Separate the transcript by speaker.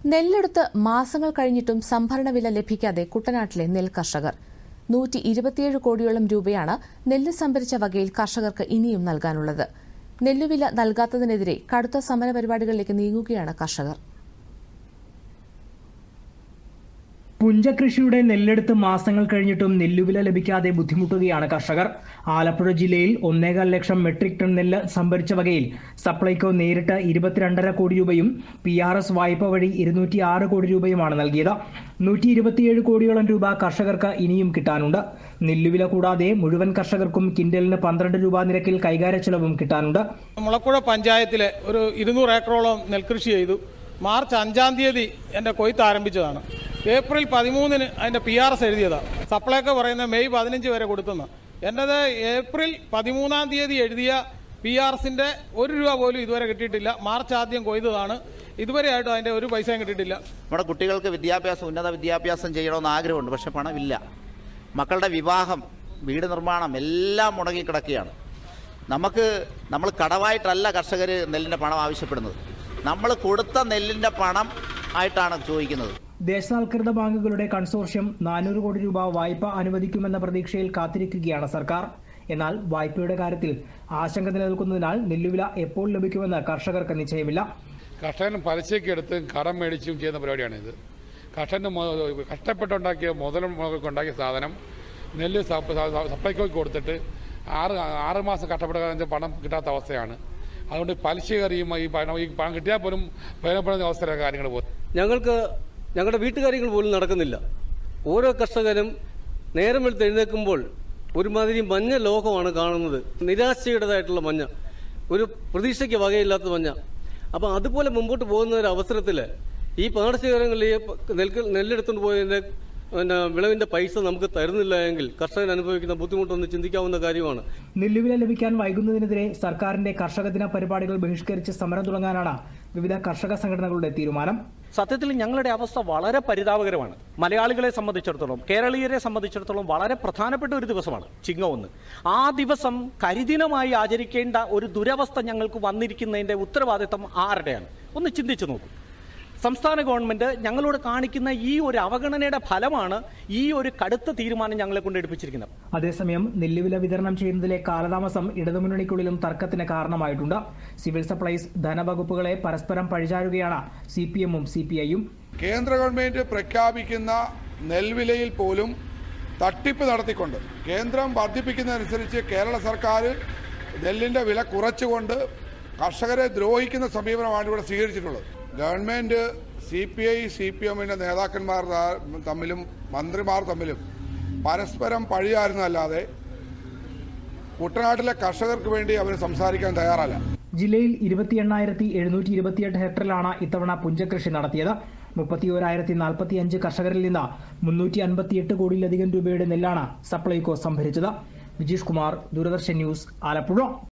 Speaker 1: നെല്ലെടുത്ത് മാസങ്ങൾ കഴിഞ്ഞിട്ടും സംഭരണ വില ലഭിക്കാതെ കുട്ടനാട്ടിലെ നെൽ കർഷകർ 127 കോടിയോളം രൂപയാണ് നെല്ല് സംഭരിച്ച വകയിൽ കർഷകർക്ക് ഇനിയും നൽകാനുള്ളത്. നെല്ലുവില നൽകാത്തതിനെതിരെ കടുത്ത സമരപരിപാടികളിലേക്ക് നീങ്ങുകയാണ് കർഷകർ.
Speaker 2: പുഞ്ചകൃഷിയുടെ നെല്ലെടുത്ത് മാസങ്ങൾ കഴിഞ്ഞിട്ടും നെല്ലുവില ലഭിക്കാതെ ബുദ്ധിമുട്ടുകയാണ് കർഷകർ. ആലപ്പുഴ ജില്ലയിൽ 1.25 ലക്ഷം മെട്രിക് ടൺ നെല്ല് സംഭരിച്ച വകയിൽ സപ്ലൈകോ നേരിട്ട് 22.5 കോടി രൂപയും PRS വായ്പ വഴി 206 കോടി രൂപയുമാണ് നൽകിയത്. 127 കോടിയോളം രൂപ കർഷകർക്ക് ഇനിയും കിട്ടാനുണ്ട്. നെല്ലുവില കൂടാതെ മുഴുവൻ കർഷകർക്കും കിൻഡലിന് 12 രൂപ നിരക്കിൽ കൈകാര്യ ചെലവും കിട്ടാനുണ്ട്.
Speaker 3: മുളക്കുഴ പഞ്ചായത്തിലെ ഒരു 200 ഏക്കറോളം നെൽകൃഷി ചെയ്തു. മാർച്ച് 5-ാം തീയതി എൻ്റെ കൊയ്ത്ത് ആരംഭിച്ചതാണ്. ഏപ്രിൽ 13-ന് അതിൻ്റെ PRS എഴുതിയതാണ്. സപ്ലൈകോ പറയുന്ന മെയ് 15 വരെ കൊടുത്തെന്ന്. എൻ്റേത് ഏപ്രിൽ 13-ാം തീയതി എഴുതിയ PRSന്റെ 1 രൂപ പോലും ഇതുവരെ കിട്ടിയിട്ടില്ല. മാർച്ച് ആദ്യം കൊയ്തതാണ്. ഇതുവരെയായിട്ടും അതിൻ്റെ ഒരു പൈസയും കിട്ടിയിട്ടില്ല.
Speaker 4: നമ്മുടെ കുട്ടികൾക്ക് ഉന്നത വിദ്യാഭ്യാസം ചെയ്യണമെന്ന് ആഗ്രഹമുണ്ട്. പക്ഷെ പണമില്ല. മക്കളുടെ വിവാഹം, വീട് നിർമ്മാണം എല്ലാം മുടങ്ങിക്കിടക്കുകയാണ്. നമ്മൾ കടവായിട്ടല്ല കർഷകർ നെല്ലിൻ്റെ പണം ആവശ്യപ്പെടുന്നത്. നമ്മൾ കൊടുത്ത നെല്ലിൻ്റെ പണം ആയിട്ടാണ് ചോദിക്കുന്നത്.
Speaker 2: ദേശസാൽകൃത ബാങ്കുകളുടെ കൺസോർഷ്യം 400 കോടി രൂപ വായ്പ അനുവദിക്കുമെന്ന പ്രതീക്ഷയിൽ കാത്തിരിക്കുകയാണ് സർക്കാർ. എന്നാൽ വായ്പയുടെ കാര്യത്തിൽ ആശങ്ക നിലനിൽക്കുന്നതിനാൽ നെല്ലുവില എപ്പോൾ ലഭിക്കുമെന്ന് കർഷകർക്ക് നിശ്ചയമില്ല.
Speaker 5: കർഷകൻ പലിശയ്ക്ക് എടുത്ത് കടം മേടിച്ചും ചെയ്യുന്ന പരിപാടിയാണിത്. കർഷകന് കഷ്ടപ്പെട്ടുണ്ടാക്കിയ ഉണ്ടാക്കിയ സാധനം നെല്ല് സപ്ലൈകോയ്ക്ക് കൊടുത്തിട്ട് 6 മാസം കഷ്ടപ്പെട്ട പണം കിട്ടാത്ത അവസ്ഥയാണ്. അതുകൊണ്ട് പലിശ കയറിയും ഈ പണം കിട്ടിയാൽ പോലും പ്രയോജനപ്പെടുന്ന അവസ്ഥയിലെ കാര്യങ്ങൾ പോകും.
Speaker 6: ഞങ്ങളുടെ വീട്ടുകാര്യങ്ങൾ പോലും നടക്കുന്നില്ല. ഓരോ കർഷകരും നേരം വെളുത്ത് എഴുന്നേൽക്കുമ്പോൾ ഒരുമാതിരി മഞ്ഞ ലോകമാണ് കാണുന്നത്. നിരാശയുടേതായിട്ടുള്ള മഞ്ഞ, ഒരു പ്രതീക്ഷയ്ക്ക് വകയില്ലാത്ത മഞ്ഞ. അപ്പം അതുപോലെ മുമ്പോട്ട് പോകുന്ന ഒരു അവസരത്തിൽ ഈ പാടശേഖരങ്ങളിൽ നെല്ലെടുത്തുകൊണ്ട് പോയതിൻ്റെ വിളവിന്റെ പൈസ നമുക്ക് തരുന്നില്ല എങ്കിൽ കർഷകർ അനുഭവിക്കുന്ന ബുദ്ധിമുട്ടൊന്ന് ചിന്തിക്കാവുന്ന കാര്യമാണ്.
Speaker 2: നെല്ലുവില ലഭിക്കാൻ വൈകുന്നതിനെതിരെ സർക്കാരിന്റെ കർഷക ദിന പരിപാടികൾ ബഹിഷ്കരിച്ച് സമരം തുടങ്ങാനാണ് വിവിധ കർഷക സംഘടനകളുടെ തീരുമാനം.
Speaker 7: സത്യത്തിൽ ഞങ്ങളുടെ അവസ്ഥ വളരെ പരിതാപകരമാണ്. മലയാളികളെ സംബന്ധിച്ചിടത്തോളം, കേരളീയരെ സംബന്ധിച്ചിടത്തോളം വളരെ പ്രധാനപ്പെട്ട ഒരു ദിവസമാണ് ചിങ്ങം 1. ആ ദിവസം കരിദിനമായി ആചരിക്കേണ്ട ഒരു ദുരവസ്ഥ ഞങ്ങൾക്ക് വന്നിരിക്കുന്നതിന്റെ ഉത്തരവാദിത്തം ആരുടെയാണ്? ഒന്ന് ചിന്തിച്ചു നോക്കൂ. സംസ്ഥാന ഗവൺമെന്റ് ഞങ്ങളോട് കാണിക്കുന്ന ഈ ഒരു അവഗണനയുടെ ഫലമാണ് ഈ ഒരു കടുത്ത തീരുമാനം ഞങ്ങളെ കൊണ്ട് എടുപ്പിച്ചിരിക്കുന്നത്.
Speaker 2: അതേസമയം നെല്ലുവില വിതരണം ചെയ്യുന്നതിലെ കാലതാമസം ഇടതുമുന്നണിക്കുള്ളിലും തർക്കത്തിന് കാരണമായിട്ടുണ്ട്. സിവിൽ സപ്ലൈസ്, ധനവകുപ്പുകളെ പരസ്പരം പഴിചാരുകയാണ് CPM-ഉം CPI-യും.
Speaker 8: കേന്ദ്ര ഗവൺമെന്റ് പ്രഖ്യാപിക്കുന്ന നെൽവിലയിൽ പോലും തട്ടിപ്പ് നടത്തിക്കൊണ്ട് കേന്ദ്രം വർദ്ധിപ്പിക്കുന്നതനുസരിച്ച് കേരള സർക്കാർ നെല്ലിന്റെ വില കുറച്ചുകൊണ്ട് കർഷകരെ ദ്രോഹിക്കുന്ന സമീപനമാണ് ഇവിടെ സ്വീകരിച്ചിട്ടുള്ളത്. ഗവൺമെന്റ് CPI CPM-ന്റെ നേതാക്കന്മാർ തമ്മിലും മന്ത്രിമാർ തമ്മിലും പരസ്പരം പഴിയായിരുന്നല്ലാതെ കുട്ടനാട്ടിലെ കർഷകർക്ക് വേണ്ടി അവർ സംസാരിക്കാൻ തയ്യാറല്ല.
Speaker 2: ജില്ലയിൽ 28,728 ഹെക്ടറിലാണ് ഇത്തവണ പുഞ്ചകൃഷി നടത്തിയത്. 31,045 കർഷകരിൽ നിന്ന് 358 കോടിയിലധികം രൂപയുടെ നെല്ലാണ് സപ്ലൈകോ സംഭരിച്ചത്. വിജീഷ് കുമാർ, ദൂരദർശൻ ന്യൂസ്, ആലപ്പുഴ.